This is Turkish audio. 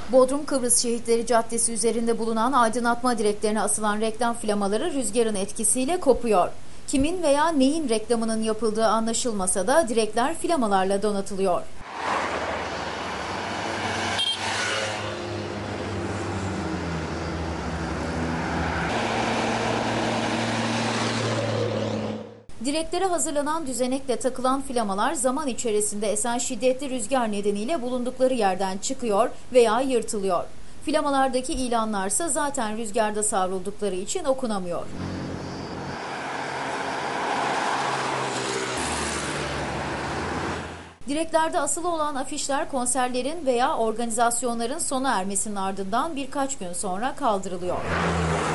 Bodrum Kıbrıs Şehitleri Caddesi üzerinde bulunan aydınlatma direklerine asılan reklam flamaları rüzgarın etkisiyle kopuyor. Kimin veya neyin reklamının yapıldığı anlaşılmasa da direkler flamalarla donatılıyor. Direklere hazırlanan düzenekle takılan flamalar zaman içerisinde esen şiddetli rüzgar nedeniyle bulundukları yerden çıkıyor veya yırtılıyor. Flamalardaki ilanlarsa zaten rüzgarda savruldukları için okunamıyor. Direklerde asılı olan afişler konserlerin veya organizasyonların sona ermesinin ardından birkaç gün sonra kaldırılıyor.